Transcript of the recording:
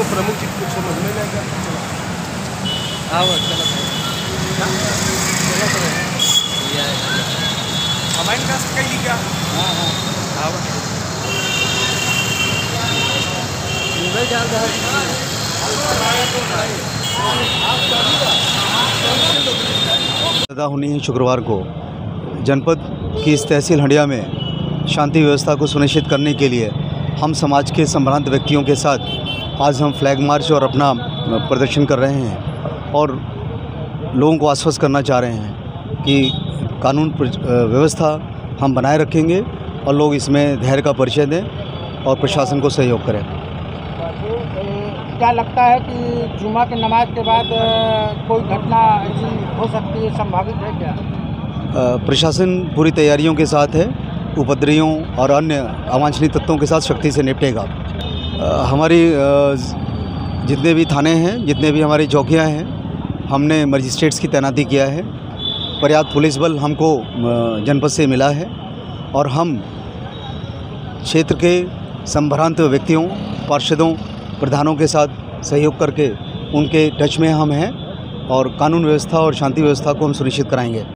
प्रमुख जी कुछ समझ में नहीं आता। चलो हमारे का कहीं क्या पैदा हुई है शुक्रवार को जनपद की इस तहसील हंडिया में शांति व्यवस्था को सुनिश्चित करने के लिए हम समाज के संभ्रांत व्यक्तियों के साथ आज हम फ्लैग मार्च और अपना प्रदर्शन कर रहे हैं और लोगों को आश्वस्त करना चाह रहे हैं कि कानून व्यवस्था हम बनाए रखेंगे और लोग इसमें धैर्य का परिचय दें और प्रशासन को सहयोग करें। क्या लगता है कि जुमा की नमाज के बाद कोई घटना ऐसी हो सकती है, संभावित है क्या? प्रशासन पूरी तैयारियों के साथ है, उपद्रवियों और अन्य अवांछनीय तत्वों के साथ सख्ती से निपटेगा। हमारी जितने भी थाने हैं, जितने भी हमारी चौकियां हैं, हमने मजिस्ट्रेट्स की तैनाती किया है। पर्याप्त पुलिस बल हमको जनपद से मिला है और हम क्षेत्र के संभ्रांत व्यक्तियों, पार्षदों, प्रधानों के साथ सहयोग करके उनके टच में हम हैं और कानून व्यवस्था और शांति व्यवस्था को हम सुनिश्चित कराएंगे।